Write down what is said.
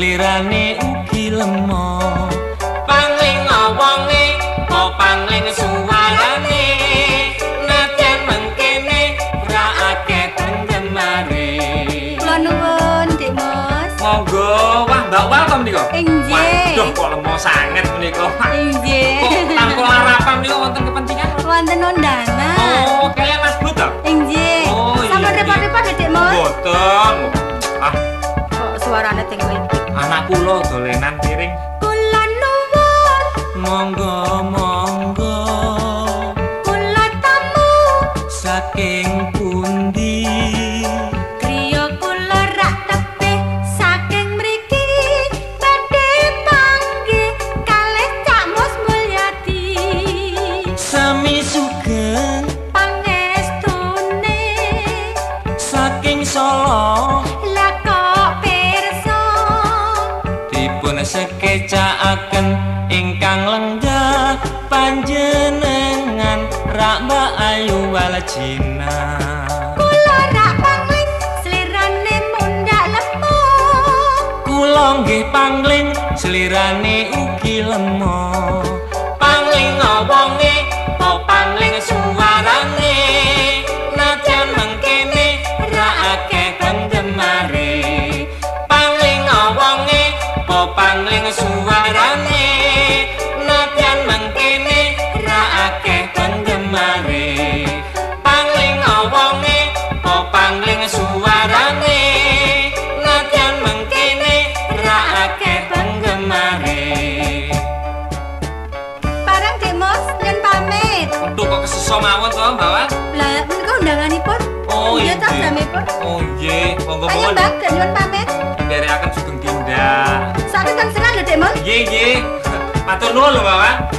slirane ugi lemah. Pangling wonge kok pangling suwarane, nadyan mengkene ra akeh penggemare. Kula nuwun, Dik Mas. Monggo, wah Mbak welcome nika. Inggih. Waduh kok lemah sanget menika. Inggih. Kok tanpa harapan niku wonten kepentingan? Wonten undangan. Oh, kalian Mas Bud ta? Inggih. Oh, iya, Sampun iya. repot-repot Dik Mas. Mboten. Ah, Kok suarane tinggi. anak kula dolenan piring. Kula nuwun, Monggo, monggo. kula tamu. Saking pundi? Griya kula rak tebih saking mriki badhe panggih kalih Cak Mus Mulyadi. Sami sugeng Pangestune saking Solo. lah kok pirsa Dipun sekecakaken ingkang lenggah panjenengan rak Mbak Ayu Waljina. kula rak pangling slirane mundhak lemah. Kula nggih pangling slirane ugi lemah. Pangling wonge kok pangling suwarane, nadyan mengkene ra akeh penggemare. Pangling wonge kok pangling suwarane, nadyan mengkene ra akeh penggemare. Pangling wonge kok pangling suwarane, nadyan mengkene ra akeh penggemare. Barang Dik Mas nyun pamit. Untuk kok keseso mawon to, Mbak Wan? Lah menika undanganipun. Oh, iya ta iya. jamipun. Oh nggih, Ayo monggo-monggo Mbak, nyun pamit. nderekaken sugeng tindak. Sakit kang senang lho Dik Mas. Nggih, nggih. Matur nuwun lho, Mbak Wan.